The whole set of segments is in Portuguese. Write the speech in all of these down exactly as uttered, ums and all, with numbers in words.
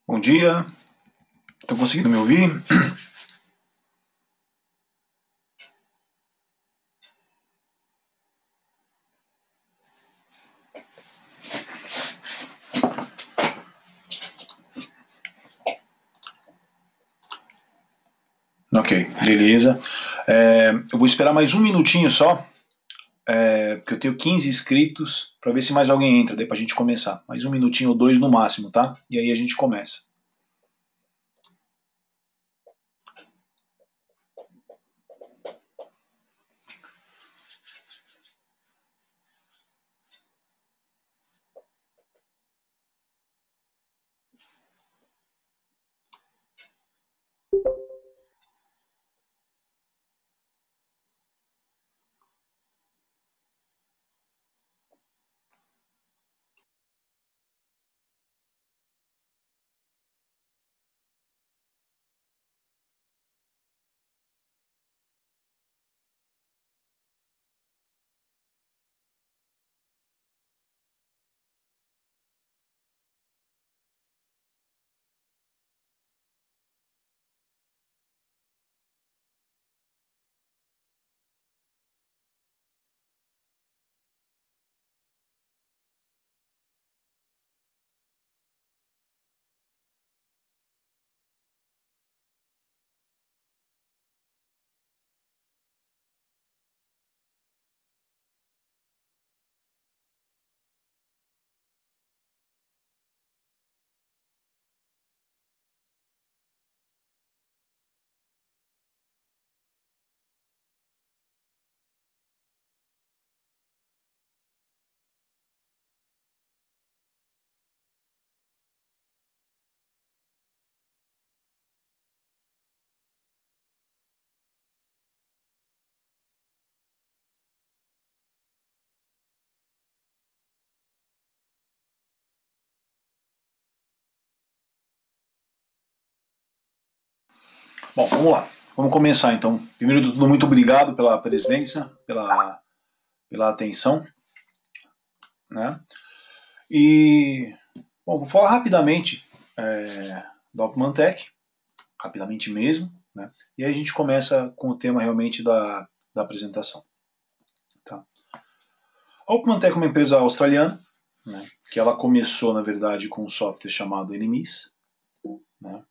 Bom dia, estão conseguindo me ouvir? Ok, beleza. É, eu vou esperar mais um minutinho só, é, porque eu tenho quinze inscritos, para ver se mais alguém entra, daí pra gente começar. Mais um minutinho ou dois no máximo, tá? E aí a gente começa. Bom, vamos lá. Vamos começar então. Primeiro de tudo, muito obrigado pela presença, pela, pela atenção, né? E, bom, vou falar rapidamente é, da Opmantec, rapidamente mesmo, né? E aí a gente começa com o tema realmente da, da apresentação. Tá? A Opmantec é uma empresa australiana, né, que ela começou, na verdade, com um software chamado N M I S. Né?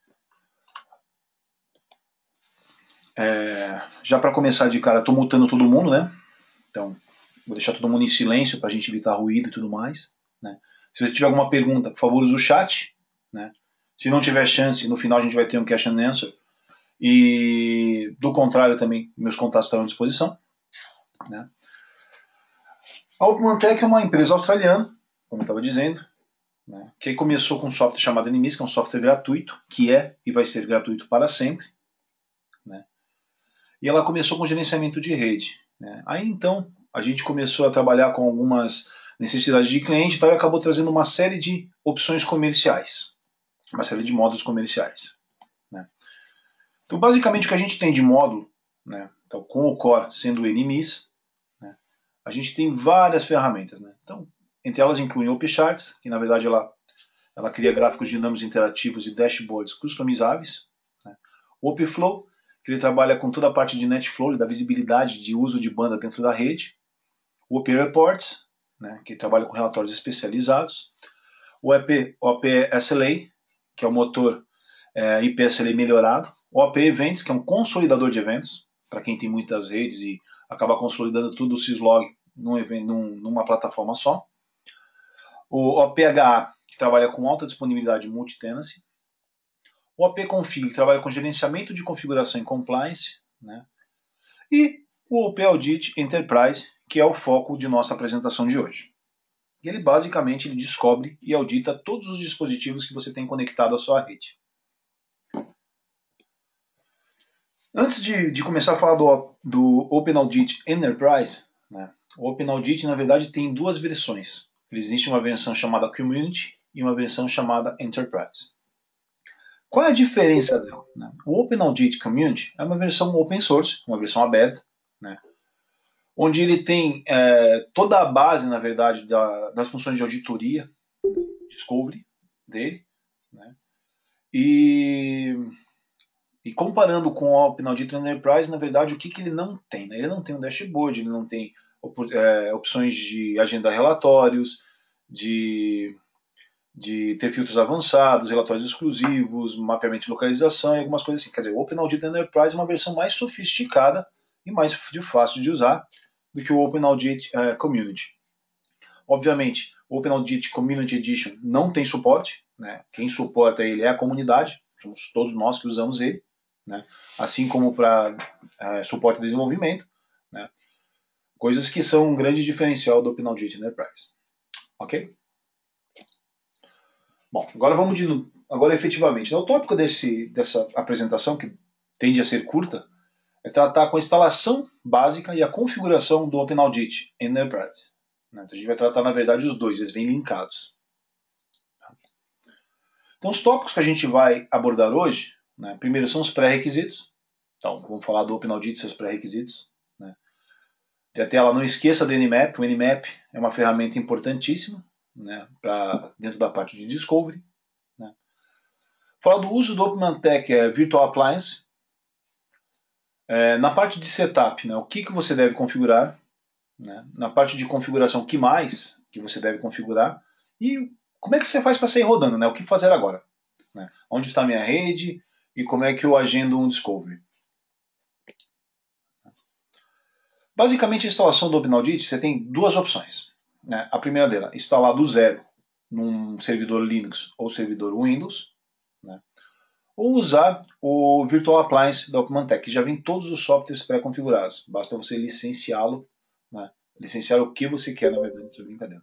É, já para começar de cara, estou mutando todo mundo, né? Então, vou deixar todo mundo em silêncio para a gente evitar ruído e tudo mais. Né? Se você tiver alguma pergunta, por favor, use o chat. Né? Se não tiver chance, no final a gente vai ter um question and answer. E, do contrário, também, meus contatos estão à disposição. Né? A Opmantec é uma empresa australiana, como eu estava dizendo, né, que começou com um software chamado N M I S, que é um software gratuito, que é e vai ser gratuito para sempre. Né, e ela começou com gerenciamento de rede. Né. Aí então a gente começou a trabalhar com algumas necessidades de cliente e tal, e acabou trazendo uma série de opções comerciais, uma série de módulos comerciais. Né. Então basicamente o que a gente tem de módulo, né, então, com o core sendo o N M I S, né, a gente tem várias ferramentas. Né. Então, entre elas incluem o OpCharts, que na verdade ela Ela cria gráficos dinâmicos interativos e dashboards customizáveis. Né? O OpFlow, que ele trabalha com toda a parte de NetFlow, da visibilidade de uso de banda dentro da rede. O OpReports, né, que trabalha com relatórios especializados. O OpSLA, que é o motor é, I P S L A melhorado. O Op Events, que é um consolidador de eventos, para quem tem muitas redes e acaba consolidando tudo o syslog num, num, numa plataforma só. O OPHA, que trabalha com alta disponibilidade multi-tenancy. O OpConfig, que trabalha com gerenciamento de configuração e compliance. Né? E o OpAudit Enterprise, que é o foco de nossa apresentação de hoje. Ele basicamente ele descobre e audita todos os dispositivos que você tem conectado à sua rede. Antes de, de começar a falar do, do OpenAudit Enterprise, né, o OpenAudit na verdade tem duas versões. Existe uma versão chamada Community e uma versão chamada Enterprise. Qual é a diferença dela? Né? O OpenAudit Community é uma versão open source, uma versão aberta, né, onde ele tem é, toda a base, na verdade, da, das funções de auditoria, discovery dele, né, E, e comparando com o OpenAudit Enterprise, na verdade, o que, que ele não tem? Né? Ele não tem um dashboard, ele não tem é, opções de agendar relatórios, de, de ter filtros avançados, relatórios exclusivos, mapeamento de localização e algumas coisas assim. Quer dizer, o OpenAudit Enterprise é uma versão mais sofisticada e mais fácil de usar do que o OpenAudit é, Community. Obviamente, o OpenAudit Community Edition não tem suporte, né? Quem suporta ele é a comunidade, somos todos nós que usamos ele, né? Assim como para é, suporte de desenvolvimento, né? Coisas que são um grande diferencial do OpenAudit Enterprise. Ok? Bom, agora vamos de agora efetivamente. O tópico desse, dessa apresentação, que tende a ser curta, é tratar com a instalação básica e a configuração do OpenAudit Enterprise. Então a gente vai tratar, na verdade, os dois, eles vêm linkados. Então os tópicos que a gente vai abordar hoje, né, primeiro são os pré-requisitos. Então vamos falar do OpenAudit e seus pré-requisitos. Né. Tem a tela, não esqueça do Nmap. O Nmap é uma ferramenta importantíssima, né, pra, dentro da parte de Discovery. Né. Falar do uso do OpenMantec é, Virtual Appliance. É, na parte de setup, né, o que, que você deve configurar. Né? Na parte de configuração, o que mais que você deve configurar e como é que você faz para sair rodando, né? O que fazer agora? Né? Onde está a minha rede e como é que eu agendo um Discovery? Basicamente, a instalação do OpenAudit, você tem duas opções. Né? A primeira dela, instalar do zero num servidor Linux ou servidor Windows, né? Ou usar o Virtual Appliance da OpenMantec, que já vem todos os softwares pré-configurados. Basta você licenciá-lo, né? Licenciar o que você quer, na verdade, dessa brincadeira.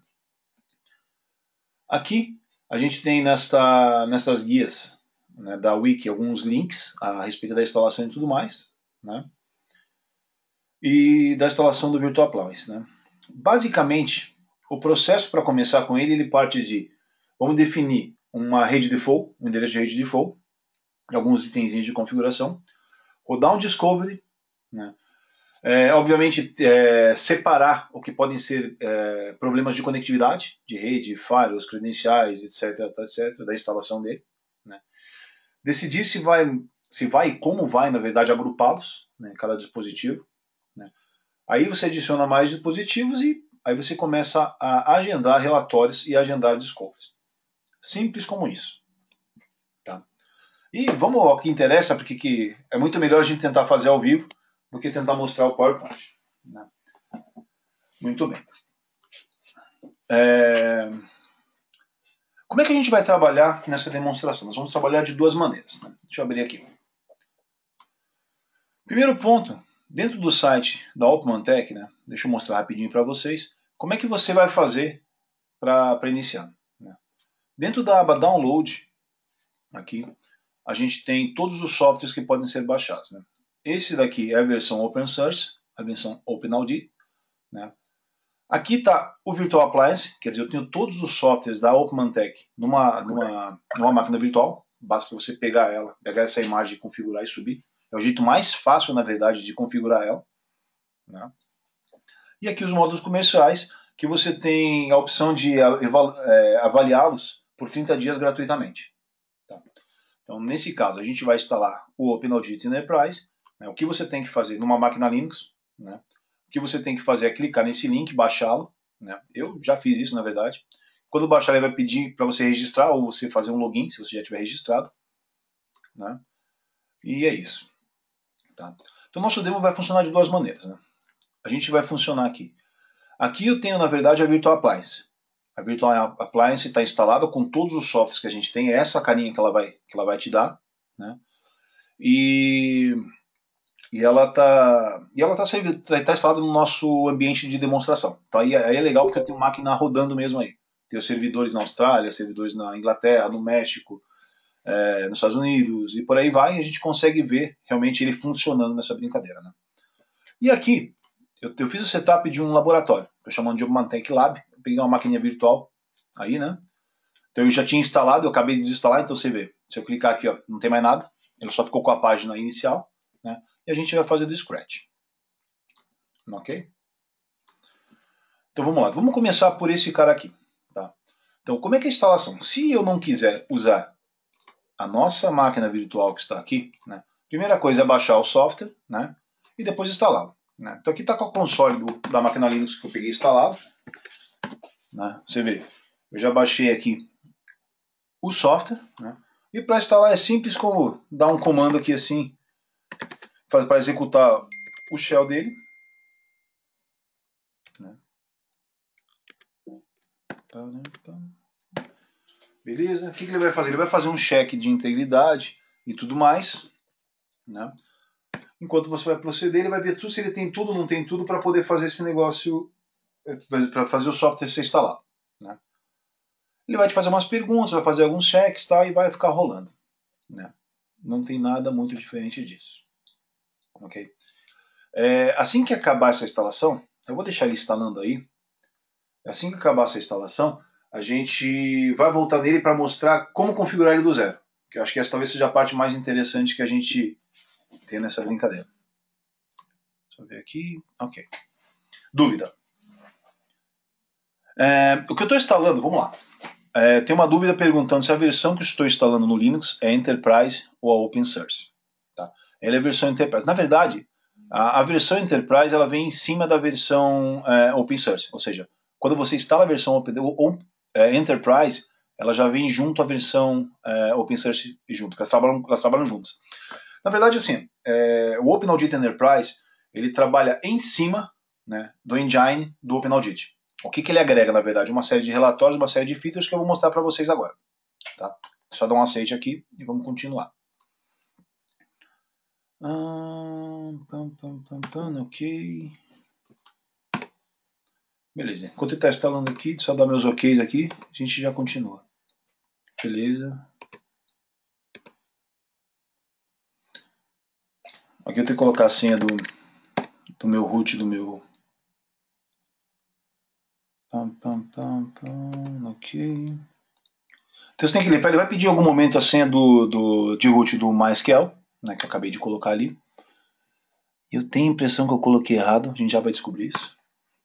Aqui a gente tem nesta, nessas guias, né, da Wiki alguns links a respeito da instalação e tudo mais, né, e da instalação do Virtual Appliance. Né. Basicamente, o processo para começar com ele, ele parte de, vamos definir uma rede default, um endereço de rede default, alguns itenzinhos de configuração, rodar um Discovery, né, É, obviamente, é, separar o que podem ser é, problemas de conectividade, de rede, firewalls, credenciais, etc, etc, da instalação dele. Né. Decidir se vai, se vai e como vai, na verdade, agrupá-los, né, cada dispositivo. Né. Aí você adiciona mais dispositivos e aí você começa a agendar relatórios e agendar discovers. Simples como isso. Tá? E vamos ao que interessa, porque que é muito melhor a gente tentar fazer ao vivo do que tentar mostrar o PowerPoint. Né? Muito bem. É... Como é que a gente vai trabalhar nessa demonstração? Nós vamos trabalhar de duas maneiras. Né? Deixa eu abrir aqui. Primeiro ponto, dentro do site da OpenMantec, né? Deixa eu mostrar rapidinho para vocês, como é que você vai fazer para iniciar. Né? Dentro da aba Download, aqui, a gente tem todos os softwares que podem ser baixados. Né? Esse daqui é a versão Open Source, a versão OpenAudit. Né? Aqui está o Virtual Appliance, quer dizer, eu tenho todos os softwares da OpenMantec numa, numa, numa máquina virtual. Basta você pegar ela, pegar essa imagem, configurar e subir. É o jeito mais fácil, na verdade, de configurar ela. Né? E aqui os módulos comerciais, que você tem a opção de avaliá-los por trinta dias gratuitamente. Tá? Então, nesse caso, a gente vai instalar o OpenAudit Enterprise. Né? O que você tem que fazer numa máquina Linux, né? O que você tem que fazer é clicar nesse link, baixá-lo. Né? Eu já fiz isso, na verdade. Quando baixar, ele vai pedir para você registrar ou você fazer um login, se você já tiver registrado. Né? E é isso. Tá? Então, nosso demo vai funcionar de duas maneiras. Né? A gente vai funcionar aqui. Aqui eu tenho, na verdade, a Virtual Appliance. A Virtual Appliance está instalada com todos os softwares que a gente tem. É essa carinha que ela vai, que ela vai te dar. Né? E... E ela está e ela tá, tá instalada no nosso ambiente de demonstração. Então aí, aí é legal porque eu tenho máquina rodando mesmo aí. Tenho servidores na Austrália, servidores na Inglaterra, no México, é, nos Estados Unidos e por aí vai. E a gente consegue ver realmente ele funcionando nessa brincadeira. Né? E aqui eu, eu fiz o setup de um laboratório. Estou chamando de OpenMantec Lab. Eu peguei uma maquininha virtual aí, né? Então eu já tinha instalado, eu acabei de desinstalar. Então você vê, se eu clicar aqui, ó, não tem mais nada. Ele só ficou com a página inicial, né? E a gente vai fazer do Scratch. Ok? Então vamos lá. Vamos começar por esse cara aqui. Tá? Então, como é que é a instalação? Se eu não quiser usar a nossa máquina virtual que está aqui, né? Primeira coisa é baixar o software, né? E depois instalá-lo. Né? Então aqui está com o console do, da máquina Linux que eu peguei instalado. Né? Você vê, eu já baixei aqui o software. Né? E para instalar é simples como dar um comando aqui assim, para executar o shell dele. Né? Beleza? O que, que ele vai fazer? Ele vai fazer um check de integridade e tudo mais. Né? Enquanto você vai proceder, ele vai ver tudo, se ele tem tudo ou não tem tudo para poder fazer esse negócio, para fazer o software ser instalado. Né? Ele vai te fazer umas perguntas, vai fazer alguns checks, tá, e vai ficar rolando. Né? Não tem nada muito diferente disso. Ok? É, assim que acabar essa instalação, eu vou deixar ele instalando aí. Assim que acabar essa instalação, a gente vai voltar nele para mostrar como configurar ele do zero. Que eu acho que essa talvez seja a parte mais interessante que a gente tem nessa brincadeira. Deixa eu ver aqui. Ok. Dúvida. É, o que eu estou instalando, vamos lá. É, tem uma dúvida perguntando se a versão que eu estou instalando no Linux é Enterprise ou a Open Source. Tá? Ela é a versão Enterprise. Na verdade, a, a versão Enterprise ela vem em cima da versão é, Open Source. Ou seja, quando você instala a versão Open, ou, é, Enterprise, ela já vem junto à versão é, Open Source junto, elas trabalham, elas trabalham juntas. Na verdade, assim, é, o Open Audit Enterprise ele trabalha em cima, né, do engine do Open Audit. O que, que ele agrega, na verdade? Uma série de relatórios, uma série de features que eu vou mostrar para vocês agora. Tá? Só dar um aceite aqui e vamos continuar. Ah, pam, pam, pam, pam, ok. Beleza. Enquanto ele está instalando aqui, só dar meus oks aqui, a gente já continua. Beleza. Aqui eu tenho que colocar a senha do, do meu root, do meu... Pam, pam, pam, pam, ok. Então você tem que limpar, ele vai pedir em algum momento a senha do, do, de root do MySQL, né, que eu acabei de colocar ali. Eu tenho a impressão que eu coloquei errado, a gente já vai descobrir isso.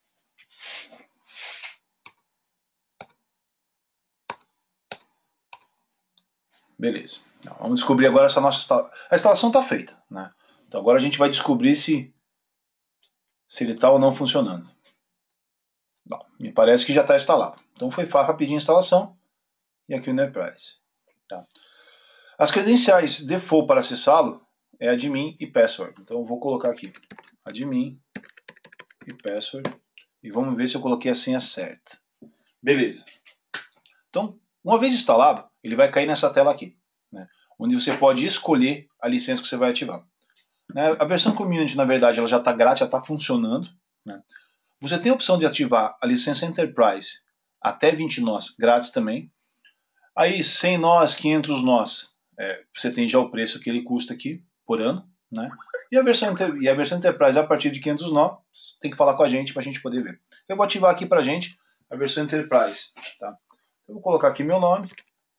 Beleza. Então, vamos descobrir agora essa nossa instalação. A instalação está feita. Né? Então agora a gente vai descobrir se, se ele está ou não funcionando. Bom, me parece que já está instalado. Então foi rapidinho a instalação. E aqui o Enterprise. Tá. As credenciais default para acessá-lo é admin e password. Então eu vou colocar aqui admin e password. E vamos ver se eu coloquei a senha certa. Beleza. Então, uma vez instalado, ele vai cair nessa tela aqui, né, onde você pode escolher a licença que você vai ativar. Né, a versão Community, na verdade, ela já está grátis, já está funcionando. Né. Você tem a opção de ativar a licença Enterprise até vinte nós grátis também. Aí, cem nós, quinhentos nós, é, você tem já o preço que ele custa aqui por ano. Né. E, a versão, e a versão Enterprise, a partir de quinhentos nós, tem que falar com a gente para a gente poder ver. Eu vou ativar aqui para a gente a versão Enterprise. Tá? Eu vou colocar aqui meu nome.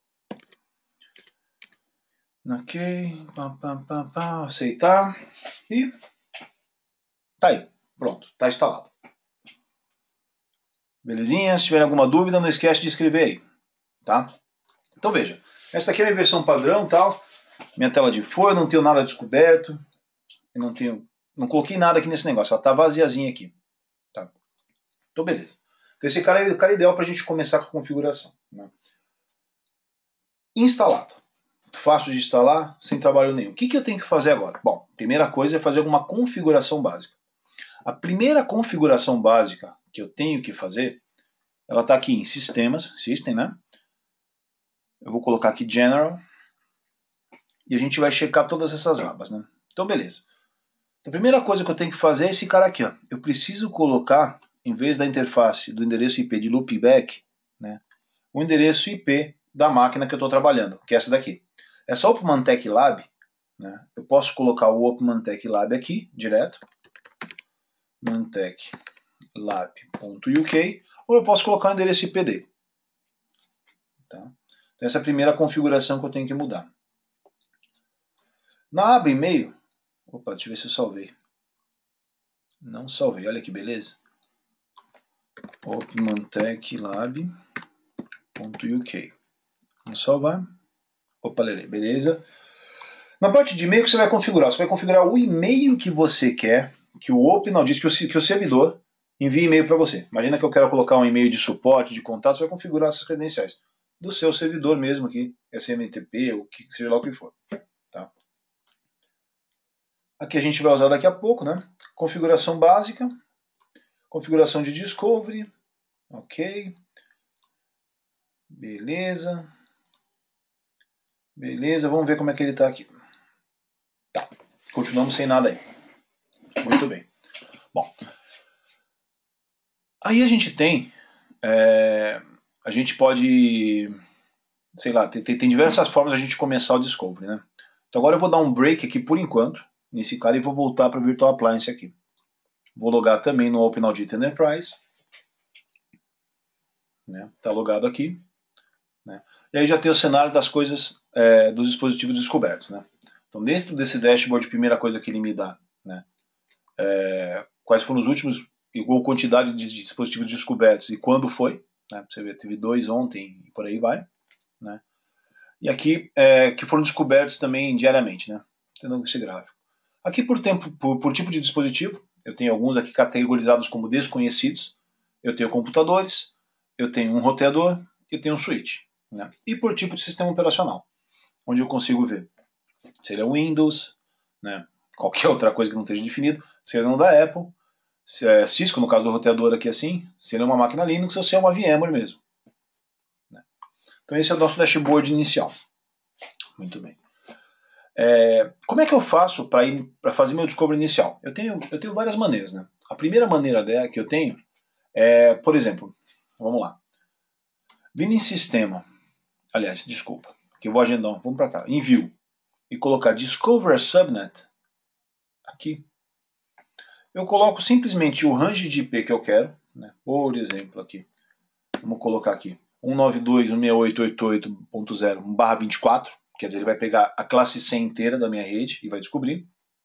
Ok, pá, pá, pá, pá, aceitar. E tá aí, pronto, tá instalado. Belezinha? Se tiver alguma dúvida, não esquece de escrever aí. Tá? Então veja, essa aqui é a minha versão padrão, tal. Minha tela de folha, não tenho nada descoberto. Eu não tenho, não coloquei nada aqui nesse negócio, ela tá vaziazinha aqui. Tá? Então beleza. Então esse cara é o cara ideal para a gente começar com a configuração. Né? Instalado. Fácil de instalar, sem trabalho nenhum. O que, que eu tenho que fazer agora? Bom, primeira coisa é fazer alguma configuração básica. A primeira configuração básica que eu tenho que fazer, ela está aqui em Sistemas, System, né? Eu vou colocar aqui General e a gente vai checar todas essas abas, né? Então, beleza. Então, a primeira coisa que eu tenho que fazer é esse cara aqui, ó. Eu preciso colocar, em vez da interface do endereço I P de loopback, né, o endereço I P da máquina que eu estou trabalhando, que é essa daqui. Essa Opmantec Lab, né, eu posso colocar o Opmantec Lab aqui, direto, mantec lab.uk, ou eu posso colocar o endereço I P dele. Tá? Então essa é a primeira configuração que eu tenho que mudar. Na aba e-mail, opa, deixa eu ver se eu salvei. Não salvei, olha que beleza. Opmantec lab.uk. Vamos salvar. Opa, Lele, beleza? Na parte de e-mail que você vai configurar, você vai configurar o e-mail que você quer que o OpenAudit, que o, que o servidor envie e-mail para você. Imagina que eu quero colocar um e-mail de suporte, de contato, você vai configurar essas credenciais do seu servidor mesmo aqui, S M T P, ou que seja lá o que for. Tá? Aqui a gente vai usar daqui a pouco, né? Configuração básica, configuração de discovery, ok, beleza, beleza, vamos ver como é que ele está aqui. Tá, continuamos sem nada aí. Muito bem. Bom, aí a gente tem, é, a gente pode, sei lá, tem, tem diversas formas de a gente começar o Discovery, né? Então agora eu vou dar um break aqui por enquanto, nesse cara, e vou voltar para o Virtual Appliance aqui. Vou logar também no OpenAudit Enterprise. Né? Tá logado aqui. Né? E aí já tem o cenário das coisas, é, dos dispositivos descobertos, né? Então dentro desse dashboard, a primeira coisa que ele me dá, né? É, quais foram os últimos, igual quantidade de dispositivos descobertos e quando foi, né? Você vê, teve dois ontem e por aí vai, né? E aqui, é, que foram descobertos também diariamente, né? Tendo esse gráfico. Aqui por, tempo, por, por tipo de dispositivo, eu tenho alguns aqui categorizados como desconhecidos, eu tenho computadores, eu tenho um roteador, eu tenho um switch, né? E por tipo de sistema operacional, onde eu consigo ver se ele é Windows, né? Qualquer outra coisa que não esteja definida, se ele é um da Apple, se é Cisco, no caso do roteador aqui assim, se ele é uma máquina Linux ou se é uma VMware mesmo. Né? Então esse é o nosso dashboard inicial. Muito bem. É, como é que eu faço para fazer meu discovery inicial? Eu tenho, eu tenho várias maneiras. Né? A primeira maneira dela que eu tenho é, por exemplo, vamos lá. Vindo em sistema, aliás, desculpa, que eu vou agendar, vamos para cá, envio, e colocar Discover a Subnet, aqui, eu coloco simplesmente o range de I P que eu quero, né? Por exemplo, aqui, vamos colocar aqui, um nove dois ponto um seis oito oito oito ponto zero barra vinte e quatro, quer dizer, ele vai pegar a classe C inteira da minha rede e vai descobrir.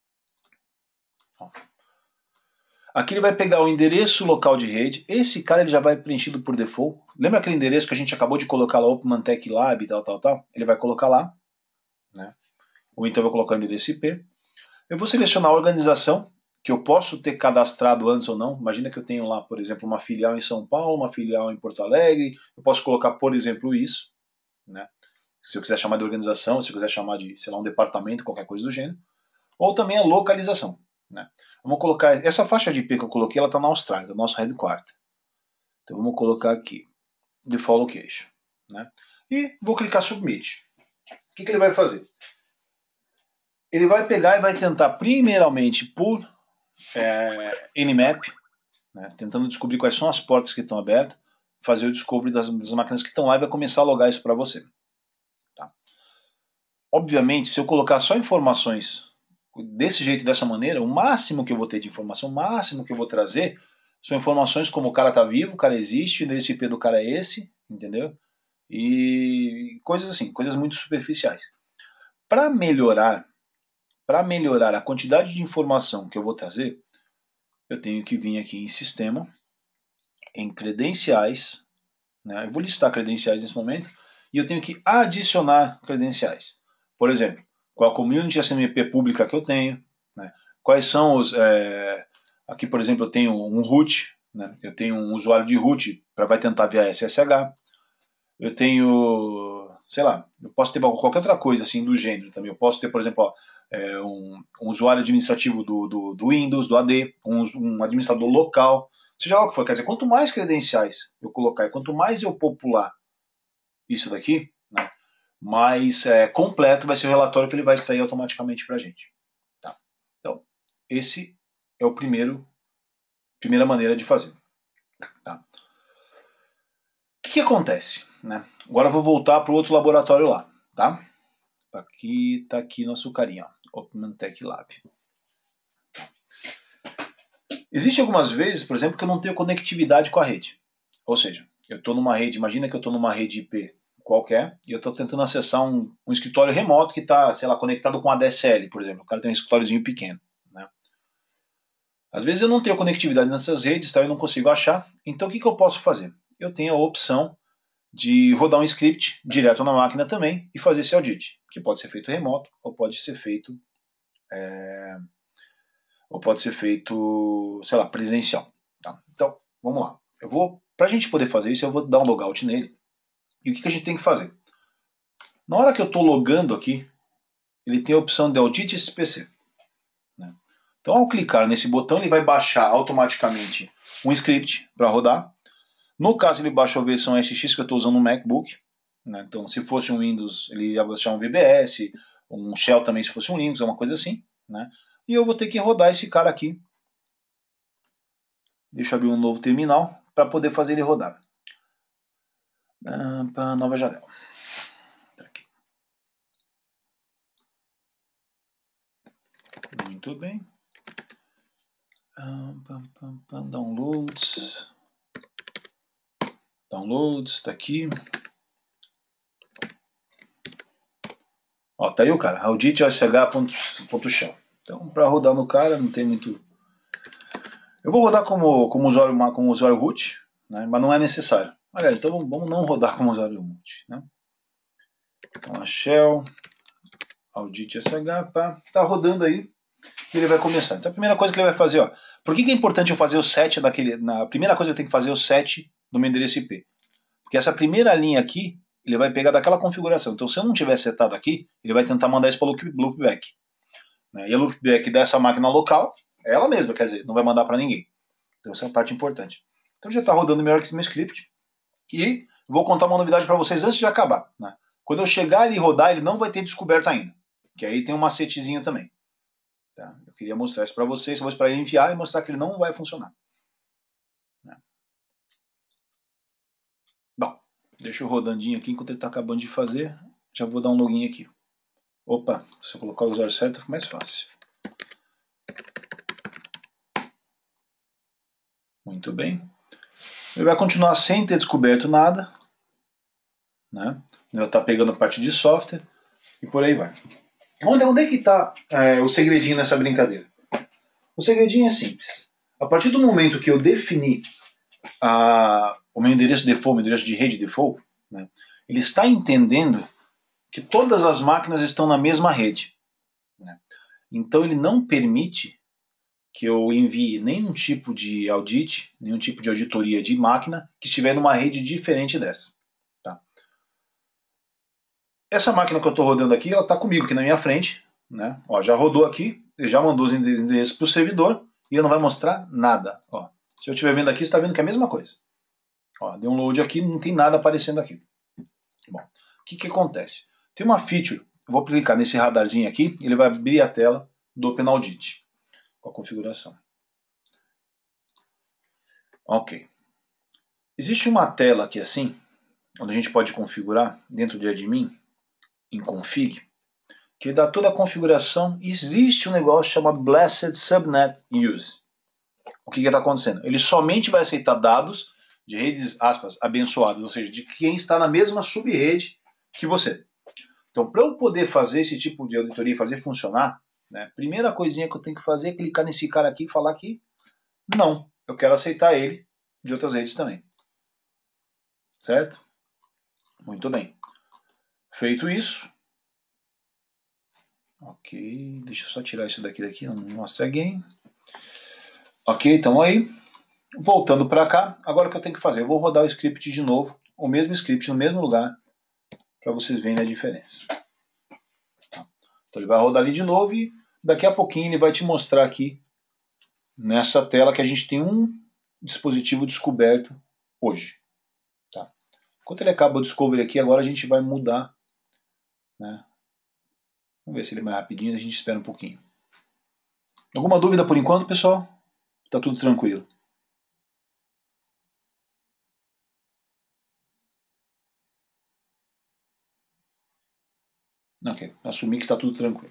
Aqui ele vai pegar o endereço local de rede, esse cara ele já vai preenchido por default. Lembra aquele endereço que a gente acabou de colocar lá, OpenMantech Lab e tal, tal, tal? Ele vai colocar lá, né? Ou então eu vou colocar o endereço I P. Eu vou selecionar a organização, que eu posso ter cadastrado antes ou não. Imagina que eu tenho lá, por exemplo, uma filial em São Paulo, uma filial em Porto Alegre. Eu posso colocar, por exemplo, isso, né? Se eu quiser chamar de organização, se eu quiser chamar de, sei lá, um departamento, qualquer coisa do gênero. Ou também a localização, né? Vamos colocar, essa faixa de I P que eu coloquei, ela está na Austrália, do nosso headquarter. Então vamos colocar aqui, default location, né? E vou clicar submit. O que, que ele vai fazer? Ele vai pegar e vai tentar primeiramente por é, Nmap, né, tentando descobrir quais são as portas que estão abertas, fazer o discovery das, das máquinas que estão lá e vai começar a logar isso para você. Tá? Obviamente, se eu colocar só informações desse jeito, dessa maneira, o máximo que eu vou ter de informação, o máximo que eu vou trazer, são informações como o cara tá vivo, o cara existe, o endereço I P do cara é esse, entendeu? E coisas assim, coisas muito superficiais. Para melhorar, para melhorar a quantidade de informação que eu vou trazer, eu tenho que vir aqui em sistema, em credenciais, né? Eu vou listar credenciais nesse momento, e eu tenho que adicionar credenciais. Por exemplo, qual a community S M P pública que eu tenho, né? Quais são os... É, aqui, por exemplo, eu tenho um root, né? Eu tenho um usuário de root para vai tentar via S S H. Eu tenho, sei lá, eu posso ter qualquer outra coisa assim do gênero também. Eu posso ter, por exemplo, ó, é, um, um usuário administrativo do, do, do Windows, do A D, um, um administrador local, seja lá o que for. Quer dizer, quanto mais credenciais eu colocar e quanto mais eu popular isso daqui, né, mais é, completo vai ser o relatório que ele vai extrair automaticamente para a gente. Tá? Então, esse é o primeiro, primeira maneira de fazer. Tá? O que, que acontece? Né? Agora eu vou voltar para o outro laboratório lá. Tá? Aqui está aqui nosso carinha, OpenMantech Lab. Existem algumas vezes, por exemplo, que eu não tenho conectividade com a rede. Ou seja, eu estou numa rede, imagina que eu estou numa rede I P qualquer, e eu estou tentando acessar um, um escritório remoto que está, sei lá, conectado com a D S L, por exemplo. O cara tem um escritóriozinho pequeno. Né? Às vezes eu não tenho conectividade nessas redes, tá? Eu não consigo achar. Então o que, que eu posso fazer? Eu tenho a opção de rodar um script direto na máquina também e fazer esse audit, que pode ser feito remoto ou pode ser feito é, ou pode ser feito, sei lá, presencial. Tá? Então, vamos lá. Eu vou, para a gente poder fazer isso, eu vou dar um logout nele. E o que, que a gente tem que fazer? Na hora que eu estou logando aqui, ele tem a opção de Audit esse P C. Né? Então, ao clicar nesse botão, ele vai baixar automaticamente um script para rodar. No caso, ele baixou a versão S X que eu estou usando no MacBook. Né? Então, se fosse um Windows, ele ia baixar um V B S, um Shell também se fosse um Linux, uma coisa assim. Né? E eu vou ter que rodar esse cara aqui. Deixa eu abrir um novo terminal para poder fazer ele rodar. Ah, nova janela. Tá aqui. Muito bem. Ah, pam, pam, pam, downloads. Downloads, tá aqui. Ó, tá aí o cara, audit O S H.shell. Então, para rodar no cara, não tem muito... Eu vou rodar como, como, usuário, como usuário root, né, mas não é necessário. Aliás, então vamos não rodar como usuário root. Né? Então, a shell, audit O S H, pá, tá rodando aí, e ele vai começar. Então, a primeira coisa que ele vai fazer, ó, por que, que é importante eu fazer o set daquele... Na, a primeira coisa que eu tenho que fazer é o set do meu endereço I P. Porque essa primeira linha aqui, ele vai pegar daquela configuração. Então, se eu não tiver setado aqui, ele vai tentar mandar isso para o loopback. E a loopback dessa máquina local é ela mesma, quer dizer, não vai mandar para ninguém. Então, essa é a parte importante. Então, já está rodando meu script. E vou contar uma novidade para vocês antes de acabar. Né? Quando eu chegar e rodar, ele não vai ter descoberto ainda. Que aí tem um macetezinho também. Tá? Eu queria mostrar isso para vocês. Eu vou esperar ele enviar e mostrar que ele não vai funcionar. Né? Bom, deixa eu rodandinho aqui enquanto ele está acabando de fazer. Já vou dar um login aqui. Opa, se eu colocar o usuário certo fica mais fácil. Muito bem. Ele vai continuar sem ter descoberto nada. Né? Ele está pegando a parte de software e por aí vai. Onde, onde é que está é, o segredinho nessa brincadeira? O segredinho é simples. A partir do momento que eu defini a, o meu endereço default, meu endereço de rede default, né, ele está entendendo que todas as máquinas estão na mesma rede. Né? Então ele não permite que eu envie nenhum tipo de audit, nenhum tipo de auditoria de máquina que estiver numa rede diferente dessa. Tá? Essa máquina que eu estou rodando aqui, ela está comigo aqui na minha frente. Né? Ó, já rodou aqui, ele já mandou os endereços para o servidor e ele não vai mostrar nada. Ó, se eu estiver vendo aqui, você está vendo que é a mesma coisa. Ó, deu um load aqui, não tem nada aparecendo aqui. Bom, o que, que acontece? Tem uma feature, eu vou clicar nesse radarzinho aqui, ele vai abrir a tela do Open Audit com a configuração. Ok. Existe uma tela aqui assim, onde a gente pode configurar dentro de admin, em config, que dá toda a configuração. Existe um negócio chamado Blessed Subnet Use. O que está acontecendo? Ele somente vai aceitar dados de redes, aspas, abençoadas, ou seja, de quem está na mesma subrede que você. Então, para eu poder fazer esse tipo de auditoria e fazer funcionar, né, primeira coisinha que eu tenho que fazer é clicar nesse cara aqui e falar que não, eu quero aceitar ele de outras redes também. Certo? Muito bem. Feito isso. Ok, deixa eu só tirar isso daqui daqui, não mostra again. Ok, então aí, voltando para cá, agora o que eu tenho que fazer? Eu vou rodar o script de novo, o mesmo script no mesmo lugar, para vocês verem a diferença. Então ele vai rodar ali de novo e daqui a pouquinho ele vai te mostrar aqui, nessa tela, que a gente tem um dispositivo descoberto hoje. Tá? Enquanto ele acaba o discovery aqui, agora a gente vai mudar. Né? Vamos ver se ele é mais rapidinho, a gente espera um pouquinho. Alguma dúvida por enquanto, pessoal? Tá tudo tranquilo. Ok, assumi que está tudo tranquilo.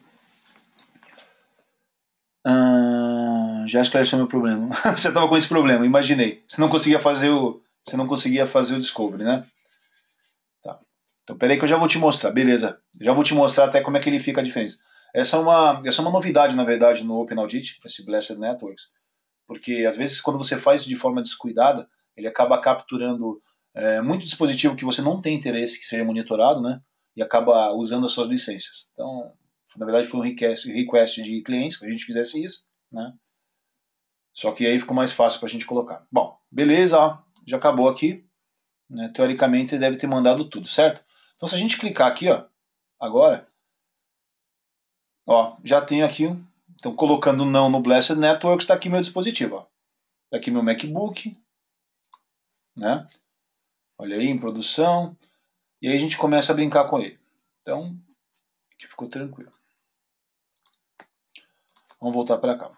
Ah, já esclareceu meu problema. Você estava com esse problema, imaginei. Você não conseguia fazer o, você não conseguia fazer o discovery, né? Tá. Então, peraí que eu já vou te mostrar. Beleza. Já vou te mostrar até como é que ele fica a diferença. Essa é uma, essa é uma novidade, na verdade, no Open Audit, esse Blessed Networks, porque às vezes quando você faz isso de forma descuidada, ele acaba capturando É, muito dispositivo que você não tem interesse que seja monitorado, né? E acaba usando as suas licenças. Então, na verdade, foi um request, request de clientes que a gente fizesse isso, né? Só que aí ficou mais fácil para a gente colocar. Bom, beleza, ó, já acabou aqui. Né? Teoricamente, ele deve ter mandado tudo, certo? Então, se a gente clicar aqui, ó, agora, ó, já tenho aqui, então colocando não no Blessed Networks, está aqui meu dispositivo, ó. Tá aqui meu MacBook, né? Olha aí, em produção. E aí a gente começa a brincar com ele. Então, aqui ficou tranquilo. Vamos voltar para cá.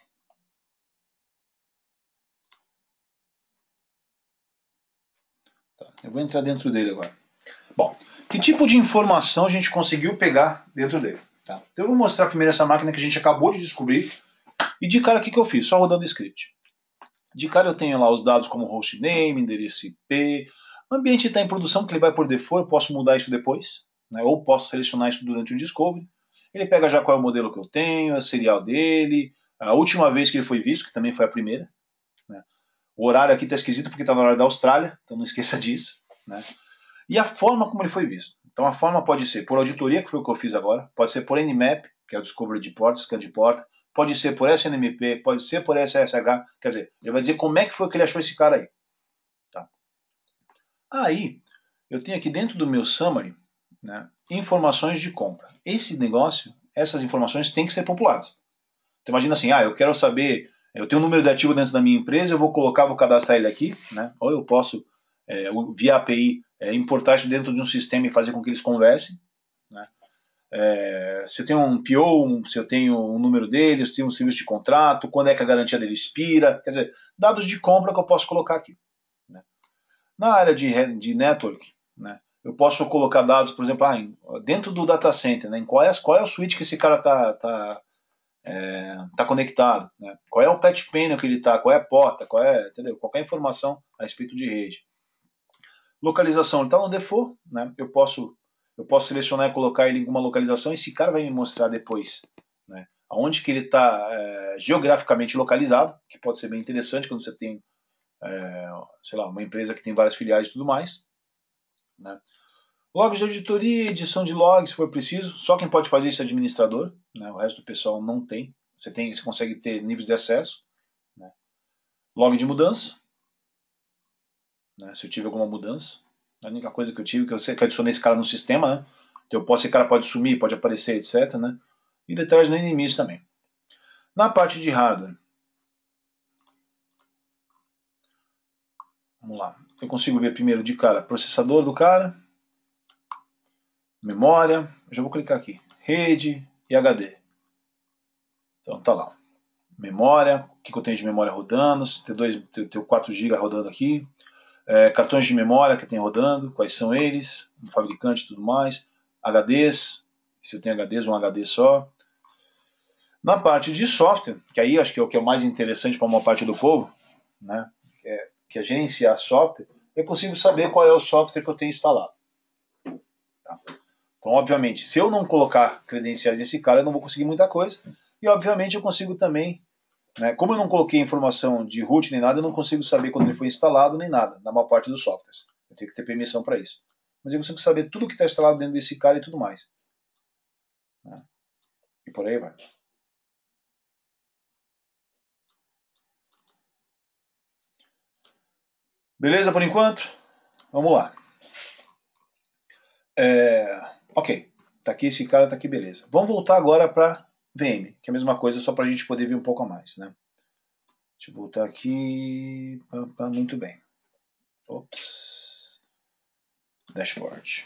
Tá, eu vou entrar dentro dele agora. Bom, que tipo de informação a gente conseguiu pegar dentro dele? Tá? Então eu vou mostrar primeiro essa máquina que a gente acabou de descobrir. E de cara, o que, que eu fiz? Só rodando o script. De cara eu tenho lá os dados como hostname, endereço I P. O ambiente está em produção, que ele vai por default, eu posso mudar isso depois. Né? Ou posso selecionar isso durante o discovery. Ele pega já qual é o modelo que eu tenho, a serial dele, a última vez que ele foi visto, que também foi a primeira. Né? O horário aqui está esquisito porque está na hora da Austrália, então não esqueça disso. Né? E a forma como ele foi visto. Então a forma pode ser por auditoria, que foi o que eu fiz agora, pode ser por Nmap, que é o Discovery de porta, scan de porta, pode ser por S N M P, pode ser por S S H, quer dizer, ele vai dizer como é que foi que ele achou esse cara aí. Tá? Aí, eu tenho aqui dentro do meu summary, né, informações de compra. Esse negócio, essas informações têm que ser populadas. Então imagina assim, ah, eu quero saber, eu tenho um número de ativo dentro da minha empresa, eu vou colocar, vou cadastrar ele aqui, né, ou eu posso, é, via A P I, é, importar isso dentro de um sistema e fazer com que eles conversem. Né. É, se eu tenho um P O, se eu tenho um número dele, se eu tenho um serviço de contrato, quando é que a garantia dele expira, quer dizer, dados de compra que eu posso colocar aqui. Né. Na área de, de network, né, eu posso colocar dados, por exemplo, ah, dentro do data center, né, em qual, é, qual é o switch que esse cara está tá, é, tá conectado, né, qual é o patch panel que ele está, qual é a porta, qual é, entendeu? Qualquer informação a respeito de rede. Localização, ele está no default, né, eu posso eu posso selecionar e colocar ele em alguma localização, e esse cara vai me mostrar depois, né, aonde que ele está é, geograficamente localizado, que pode ser bem interessante quando você tem, é, sei lá, uma empresa que tem várias filiais e tudo mais. Né. Logs de auditoria, edição de logs, se for preciso, só quem pode fazer isso é administrador, né, o resto do pessoal não tem. Você, tem, você consegue ter níveis de acesso. Né. Log de mudança, né, se eu tive alguma mudança. A única coisa que eu tive, que eu, sei, que eu adicionei esse cara no sistema, né? Então eu posso, esse cara pode sumir, pode aparecer, etcétera. Né? E detalhes no inimigo também. Na parte de hardware, vamos lá. Eu consigo ver primeiro de cara processador do cara, memória, eu já vou clicar aqui, rede e H D. Então tá lá. Memória, o que eu tenho de memória rodando, T dois, tenho quatro gigas rodando aqui. É, cartões de memória que tem rodando, quais são eles, o fabricante e tudo mais. H Ds, se eu tenho H Ds, um H D só. Na parte de software, que aí acho que é o que é mais interessante para uma parte do povo, né, é, que é gerenciar software, eu consigo saber qual é o software que eu tenho instalado. Tá? Então, obviamente, se eu não colocar credenciais nesse cara, eu não vou conseguir muita coisa. E, obviamente, eu consigo também, né, como eu não coloquei informação de root nem nada, eu não consigo saber quando ele foi instalado nem nada, na maior parte dos softwares. Eu tenho que ter permissão para isso. Mas eu consigo saber tudo que está instalado dentro desse cara e tudo mais. Né? E por aí vai. Beleza por enquanto? Vamos lá. É, ok, tá aqui esse cara, tá aqui, beleza. Vamos voltar agora para V M, que é a mesma coisa, só para a gente poder ver um pouco a mais. Né? Deixa eu voltar aqui. Muito bem. Ops. Dashboard.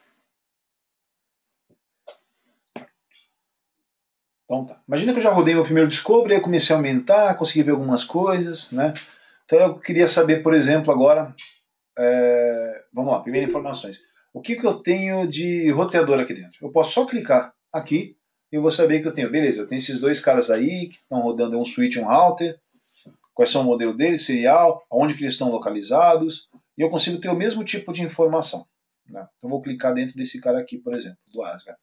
Então tá. Imagina que eu já rodei meu primeiro Discovery, aí comecei a aumentar, consegui ver algumas coisas, né? Então eu queria saber, por exemplo, agora, é, vamos lá, primeiro informações. O que, que eu tenho de roteador aqui dentro? Eu posso só clicar aqui e eu vou saber que eu tenho. Beleza, eu tenho esses dois caras aí que estão rodando um switch e um router. Quais são o modelo deles, serial, onde que eles estão localizados. E eu consigo ter o mesmo tipo de informação. Né? Então eu vou clicar dentro desse cara aqui, por exemplo, do Asgard.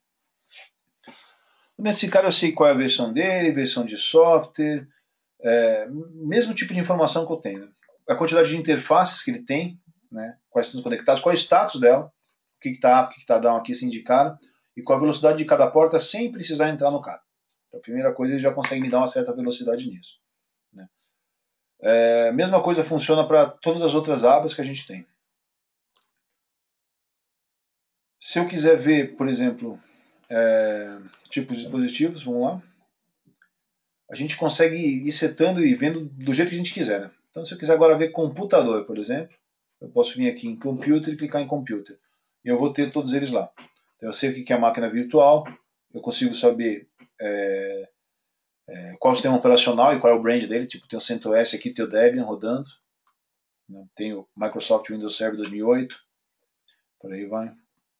Nesse cara eu sei qual é a versão dele, versão de software, é, mesmo tipo de informação que eu tenho. Né? A quantidade de interfaces que ele tem, né? Quais estão conectados, qual é o status dela, o que está up, o que está down aqui se indicar, e qual a velocidade de cada porta sem precisar entrar no cara. Então, a primeira coisa, ele já consegue me dar uma certa velocidade nisso. Né? É, mesma coisa funciona para todas as outras abas que a gente tem. Se eu quiser ver, por exemplo, é, tipos de dispositivos, vamos lá. A gente consegue ir setando e vendo do jeito que a gente quiser. Né? Então, se eu quiser agora ver computador, por exemplo, eu posso vir aqui em Computer e clicar em Computer. E eu vou ter todos eles lá. Então, eu sei o que é a máquina virtual, eu consigo saber é, é, qual é o sistema operacional e qual é o brand dele. Tipo, tem o CentOS aqui, tem o Debian rodando. Né? Tem o Microsoft Windows Server dois mil e oito. Por aí vai.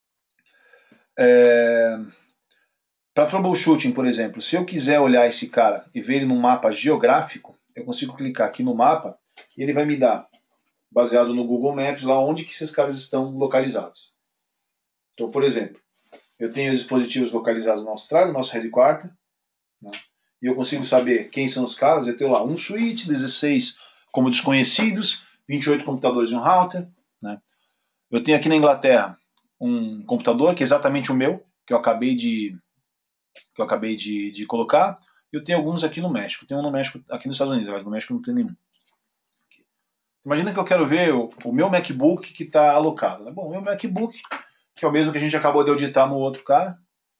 É, Para troubleshooting, por exemplo, se eu quiser olhar esse cara e ver ele num mapa geográfico, eu consigo clicar aqui no mapa e ele vai me dar, baseado no Google Maps, lá onde que esses caras estão localizados. Então, por exemplo, eu tenho os dispositivos localizados na Austrália, nosso headquarter, né? E eu consigo saber quem são os caras. Eu tenho lá um switch, dezesseis como desconhecidos, vinte e oito computadores e um router. Né? Eu tenho aqui na Inglaterra um computador que é exatamente o meu, que eu acabei de que eu acabei de, de colocar, e eu tenho alguns aqui no México. Tem um no México, aqui nos Estados Unidos, mas no México não tem nenhum. Imagina que eu quero ver o, o meu MacBook que está alocado. Né? Bom, o meu MacBook, que é o mesmo que a gente acabou de auditar no outro cara.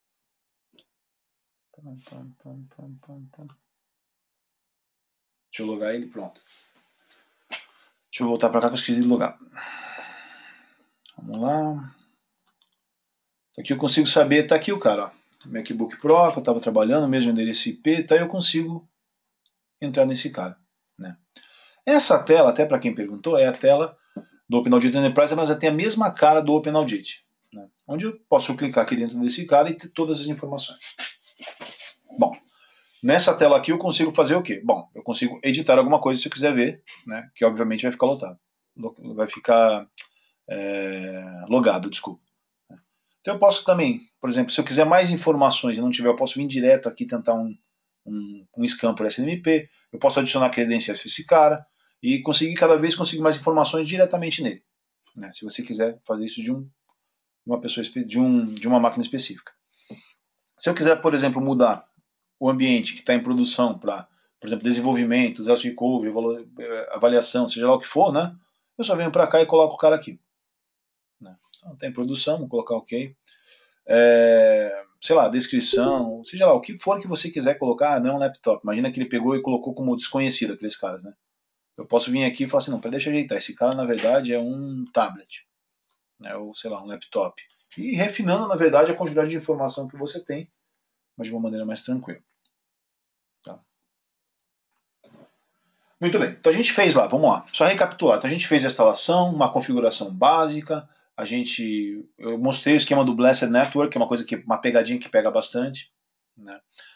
Deixa eu logar ele, pronto. Deixa eu voltar para cá que eu esqueci de logar. Vamos lá. Aqui eu consigo saber, tá aqui o cara, ó. MacBook Pro, que eu estava trabalhando, mesmo endereço I P, tá, eu consigo entrar nesse cara. Né? Essa tela, até para quem perguntou, é a tela do OpenAudit Enterprise, mas ela tem a mesma cara do OpenAudit. Né? Onde eu posso clicar aqui dentro desse cara e ter todas as informações. Bom, nessa tela aqui eu consigo fazer o quê? Bom, eu consigo editar alguma coisa se eu quiser ver, né? Que obviamente vai ficar lotado. Vai ficar é, logado, desculpa. Então eu posso também, por exemplo, se eu quiser mais informações e não tiver, eu posso vir direto aqui tentar um, um, um scan por S N M P, eu posso adicionar credenciais para esse cara e conseguir cada vez conseguir mais informações diretamente nele. Né, se você quiser fazer isso de, um, uma pessoa, de, um, de uma máquina específica. Se eu quiser, por exemplo, mudar o ambiente que está em produção para, por exemplo, desenvolvimento, disaster recovery, avaliação, seja lá o que for, né, eu só venho para cá e coloco o cara aqui. Né. Então, está em produção, vou colocar OK. É, sei lá, descrição, seja lá, o que for que você quiser colocar, não é um laptop. Imagina que ele pegou e colocou como desconhecido aqueles caras, né? Eu posso vir aqui e falar assim, não, deixa eu ajeitar, esse cara na verdade é um tablet, né? Ou sei lá, um laptop. E refinando, na verdade, a quantidade de informação que você tem, mas de uma maneira mais tranquila. Tá? Muito bem, então a gente fez lá, vamos lá, só recapitular. Então a gente fez a instalação, uma configuração básica, a gente, eu mostrei o esquema do Blessed Network, que é uma coisa que, uma pegadinha que pega bastante. Né?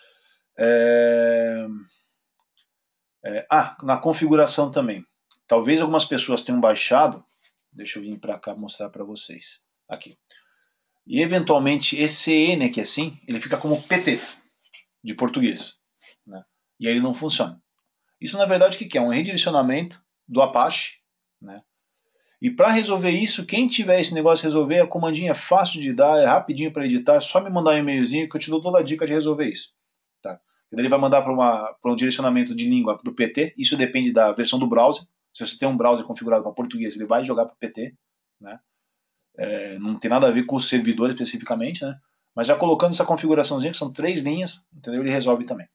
É, é, ah, na configuração também. Talvez algumas pessoas tenham baixado, deixa eu vir para cá mostrar para vocês. Aqui. E eventualmente esse N aqui assim, ele fica como P T, de português. Né? E aí ele não funciona. Isso na verdade o que é? Um redirecionamento do Apache. Né? E para resolver isso, quem tiver esse negócio de resolver, a comandinha é fácil de dar, é rapidinho para editar, é só me mandar um e-mailzinho que eu te dou toda a dica de resolver isso. Tá? Ele vai mandar para um direcionamento de língua do P T, isso depende da versão do browser. Se você tem um browser configurado para português, ele vai jogar para o P T. Né? É, não tem nada a ver com o servidor especificamente, né? Mas já colocando essa configuraçãozinha, que são três linhas, entendeu? Ele resolve também.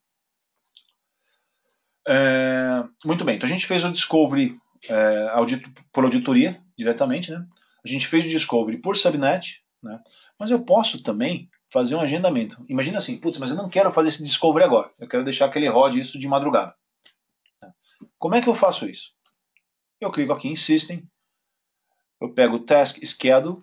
É, muito bem, então a gente fez o Discovery é, audito, por auditoria, diretamente, né? A gente fez o Discovery por subnet, né? Mas eu posso também fazer um agendamento. Imagina assim, putz, mas eu não quero fazer esse Discovery agora, eu quero deixar que ele rode isso de madrugada. Como é que eu faço isso? Eu clico aqui em System, eu pego o Task Schedule,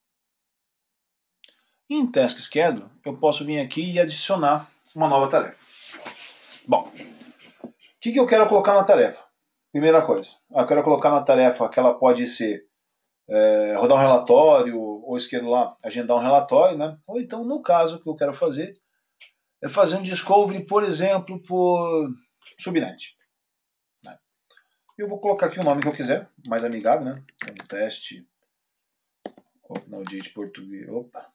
e em Task Schedule eu posso vir aqui e adicionar uma nova tarefa. Bom, o que, que eu quero colocar na tarefa? Primeira coisa, eu quero colocar na tarefa que ela pode ser é, rodar um relatório, ou esquerdo lá, agendar um relatório, né? Ou então, no caso, o que eu quero fazer é fazer um discovery, por exemplo, por subnet. Né? Eu vou colocar aqui o nome que eu quiser, mais amigável, né? Então, teste OpenAudit português. Opa.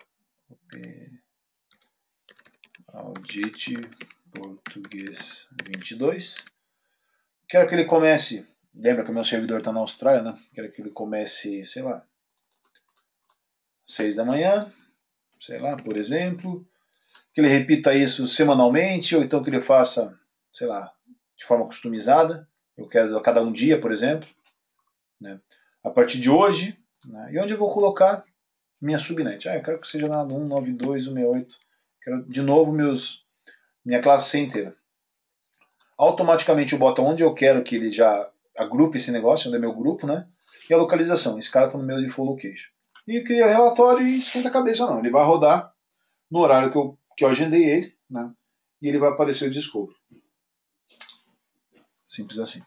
Audit português vinte e dois. Quero que ele comece. Lembra que o meu servidor está na Austrália, né? Quero que ele comece, sei lá, seis da manhã, sei lá, por exemplo. Que ele repita isso semanalmente, ou então que ele faça, sei lá, de forma customizada. Eu quero a cada um dia, por exemplo. Né? A partir de hoje, né? E onde eu vou colocar minha subnet? Ah, eu quero que seja na um nove dois ponto um sessenta e oito. Quero de novo meus, minha classe C inteira. Automaticamente eu boto onde eu quero que ele já agrupe esse negócio, onde é meu grupo, né? E a localização. Esse cara está no meu default location. E cria o relatório e esquenta a cabeça, não. Ele vai rodar no horário que eu, que eu agendei ele, né? E ele vai aparecer o Discovery. Simples assim.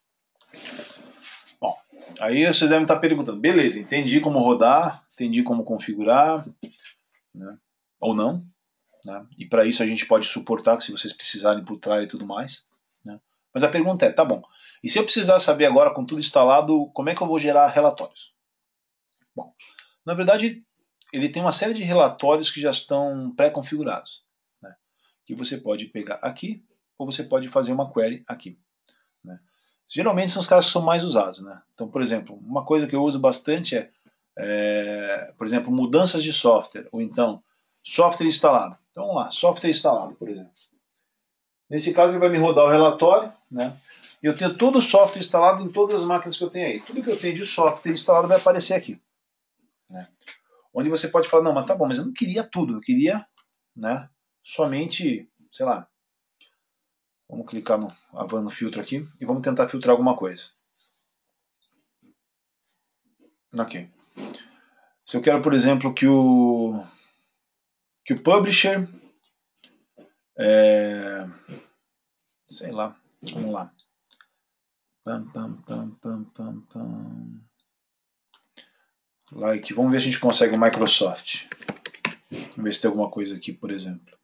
Bom, aí vocês devem estar perguntando, beleza, entendi como rodar, entendi como configurar, né? Ou não, né? E para isso a gente pode suportar, se vocês precisarem por trás e tudo mais, né? Mas a pergunta é, tá bom, e se eu precisar saber agora com tudo instalado, como é que eu vou gerar relatórios? Bom, na verdade, ele tem uma série de relatórios que já estão pré-configurados, né? Que você pode pegar aqui, ou você pode fazer uma query aqui, né? Geralmente são os caras que são mais usados, né? Então, por exemplo, uma coisa que eu uso bastante é, é por exemplo, mudanças de software, ou então software instalado. Então vamos lá, software instalado, por exemplo. Nesse caso ele vai me rodar o relatório, né? E eu tenho todo o software instalado em todas as máquinas que eu tenho aí. Tudo que eu tenho de software instalado vai aparecer aqui, né? Onde você pode falar, não, mas tá bom, mas eu não queria tudo, eu queria, né, somente, sei lá, vamos clicar no, no filtro aqui e vamos tentar filtrar alguma coisa. Ok. Se eu quero, por exemplo, que o que o publisher, é, sei lá, vamos lá. Pam, pam, pam, pam, pam, pam. Like, vamos ver se a gente consegue o Microsoft. Vamos ver se tem alguma coisa aqui, por exemplo.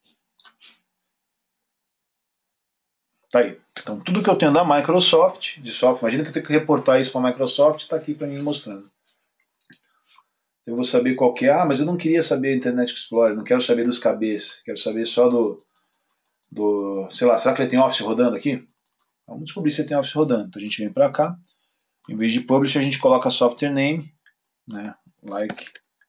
Tá aí. Então, tudo que eu tenho da Microsoft, de software, imagina que eu tenho que reportar isso para a Microsoft, está aqui para mim mostrando. Eu vou saber qual que é. Ah, mas eu não queria saber Internet Explorer, não quero saber dos cabeças, quero saber só do, do, sei lá, será que ele tem Office rodando aqui? Vamos descobrir se ele tem Office rodando. Então a gente vem para cá, em vez de Publisher a gente coloca Software Name, né, like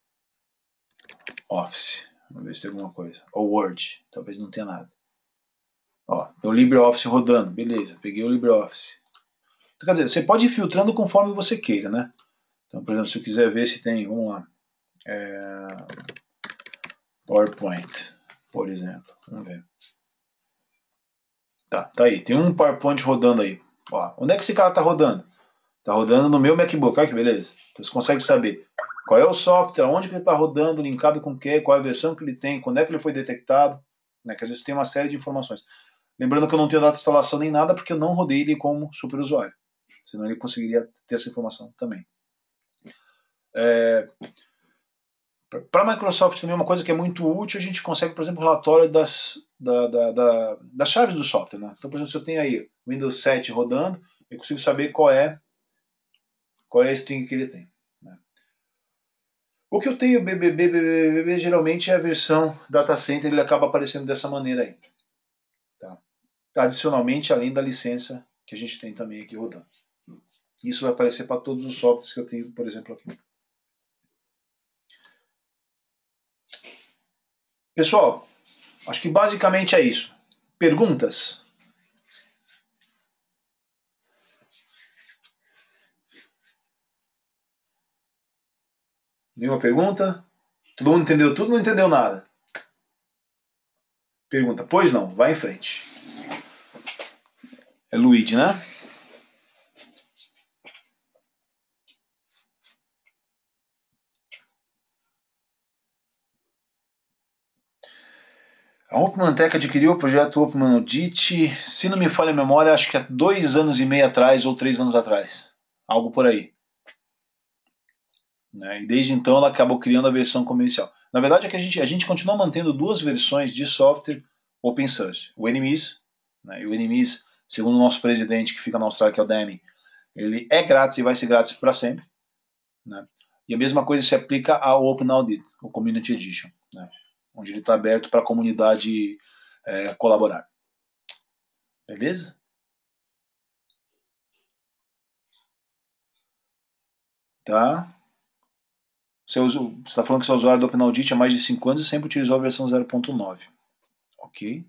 Office. Vamos ver se tem alguma coisa. Ou Word, talvez não tenha nada. Ó, o LibreOffice rodando, beleza, peguei o LibreOffice. Então, quer dizer, você pode ir filtrando conforme você queira, né? Então, por exemplo, se eu quiser ver se tem, vamos lá, é, PowerPoint, por exemplo, vamos ver. Tá, tá aí, tem um PowerPoint rodando aí. Ó, onde é que esse cara tá rodando? Tá rodando no meu MacBook, olha que beleza. Então você consegue saber qual é o software, onde que ele está rodando, linkado com o que, qual é a versão que ele tem, quando é que ele foi detectado, né? Que às vezes tem uma série de informações. Lembrando que eu não tenho data de instalação nem nada, porque eu não rodei ele como superusuário. Senão ele conseguiria ter essa informação também. É, para a Microsoft também uma coisa que é muito útil, a gente consegue, por exemplo, o relatório das, da, da, da, das chaves do software. Né? Então, por exemplo, se eu tenho aí Windows sete rodando, eu consigo saber qual é, qual é a string que ele tem. Né? O que eu tenho B B B, B B B, B, geralmente é a versão data center, ele acaba aparecendo dessa maneira aí. Tá? Adicionalmente, além da licença que a gente tem também aqui rodando. Isso vai aparecer para todos os softwares que eu tenho, por exemplo, aqui. Pessoal, acho que basicamente é isso. Perguntas? Nenhuma pergunta? Todo mundo entendeu tudo? Não entendeu nada? Pergunta? Pois não, vai em frente. É Luigi, né? A OpenMantec adquiriu o projeto OpenAudit, se não me falha a memória, acho que há dois anos e meio atrás ou três anos atrás. Algo por aí. Né? E desde então ela acabou criando a versão comercial. Na verdade é que a gente, a gente continua mantendo duas versões de software open source. O N M I S, né? E o N M I S segundo o nosso presidente que fica na Austrália, que é o Danny, ele é grátis e vai ser grátis para sempre, né? E a mesma coisa se aplica ao Open Audit, o Community Edition, né? Onde ele está aberto para a comunidade é, colaborar. Beleza? Tá? Você está falando que seu usuário do Open Audit há mais de cinco anos e sempre utilizou a versão zero ponto nove. Ok.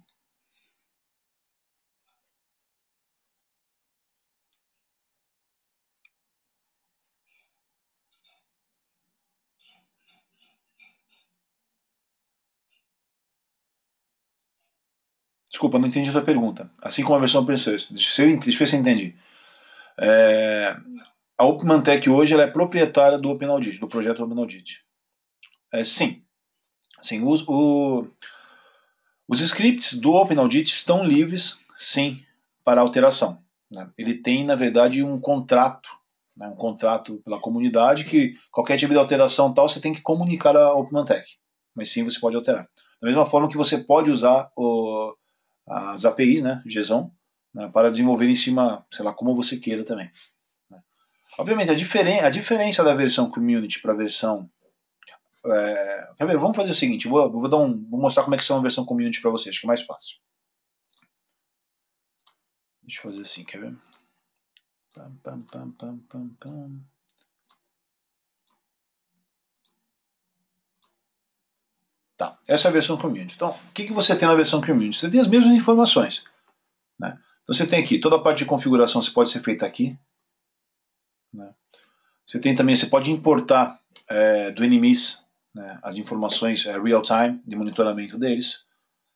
Desculpa, não entendi a tua pergunta. Assim como a versão open source. Deixa eu, deixa eu ver se eu entendi. É, a OpenMantech hoje ela é proprietária do Open Audit, do projeto Open Audit. É, sim. Sim, os, o, os scripts do Open Audit estão livres, sim, para alteração, né? Ele tem, na verdade, um contrato, né, um contrato pela comunidade que qualquer tipo de alteração tal você tem que comunicar a OpenMantech. Mas sim, você pode alterar. Da mesma forma que você pode usar o, as A P Is, né, JSON, né, para desenvolver em cima, sei lá, como você queira também. Né. Obviamente, a, diferen a diferença da versão Community para a versão... É, quer ver, vamos fazer o seguinte, vou, vou, dar um, vou mostrar como é que são a versão Community para vocês, acho que é mais fácil. Deixa eu fazer assim, quer ver? Pam, pam, pam, pam, pam, pam. Tá, essa é a versão Community. Então, o que, que você tem na versão Community? Você tem as mesmas informações, né? Então você tem aqui, toda a parte de configuração você pode ser feita aqui, né? Você tem também, você pode importar é, do N M I S, né, as informações é, real-time de monitoramento deles.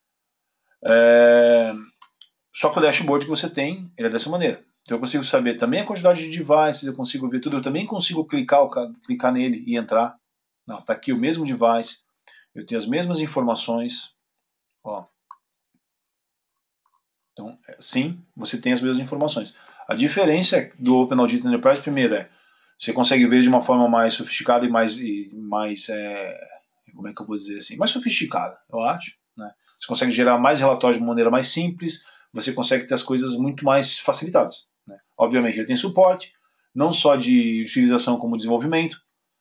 É, só que o dashboard que você tem, ele é dessa maneira. Então eu consigo saber também a quantidade de devices, eu consigo ver tudo, eu também consigo clicar, clicar nele e entrar. Não, tá aqui o mesmo device, eu tenho as mesmas informações. Ó. Então, sim, você tem as mesmas informações. A diferença do Open Audit Enterprise, primeiro, é você consegue ver de uma forma mais sofisticada e mais, e mais é, como é que eu vou dizer assim, mais sofisticada, eu acho, né? Você consegue gerar mais relatórios de maneira mais simples, você consegue ter as coisas muito mais facilitadas, né? Obviamente, ele tem suporte, não só de utilização como desenvolvimento,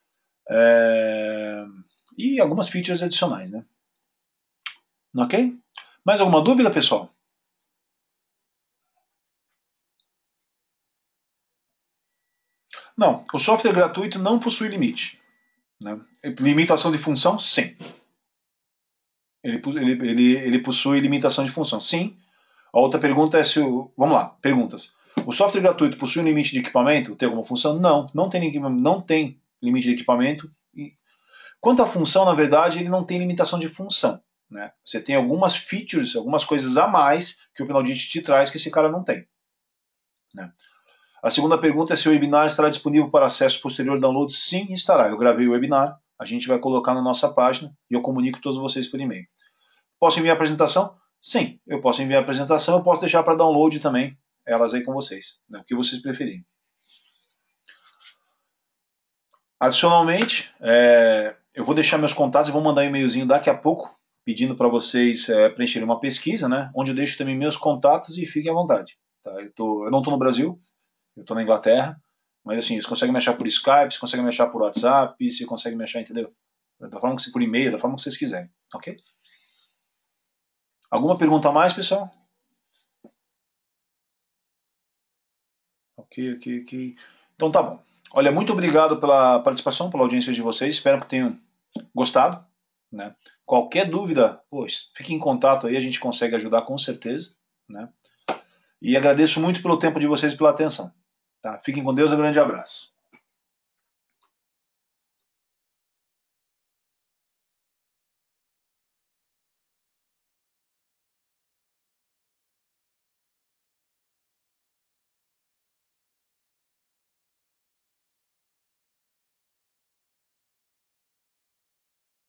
é, e algumas features adicionais, né? Ok? Mais alguma dúvida, pessoal? Não, o software gratuito não possui limite, né? Limitação de função, sim. Ele, ele, ele, ele possui limitação de função, sim. A outra pergunta é se o... Vamos lá, perguntas. O software gratuito possui um limite de equipamento? Tem alguma função? Não, não tem, não tem limite de equipamento. E, quanto à função, na verdade, ele não tem limitação de função, né? Você tem algumas features, algumas coisas a mais que o Open Audit te traz que esse cara não tem, né? A segunda pergunta é se o webinar estará disponível para acesso posterior e download. Sim, estará. Eu gravei o webinar, a gente vai colocar na nossa página e eu comunico todos vocês por e-mail. Posso enviar a apresentação? Sim, eu posso enviar a apresentação, eu posso deixar para download também, elas aí com vocês, né, o que vocês preferirem. Adicionalmente, é, eu vou deixar meus contatos e vou mandar um e-mailzinho daqui a pouco, pedindo para vocês é, preencherem uma pesquisa, né, onde eu deixo também meus contatos e fiquem à vontade. Tá? Eu, tô, eu não estou no Brasil, eu estou na Inglaterra, mas assim, vocês conseguem me achar por Skype, vocês conseguem me achar por WhatsApp, vocês conseguem me achar, entendeu? Da forma que por e-mail, da forma que vocês quiserem, ok? Alguma pergunta a mais, pessoal? Ok, ok, ok. Então tá bom. Olha, muito obrigado pela participação, pela audiência de vocês. Espero que tenham gostado, né? Qualquer dúvida, pois, fique em contato aí, a gente consegue ajudar com certeza, né? E agradeço muito pelo tempo de vocês e pela atenção. Tá? Fiquem com Deus, um grande abraço.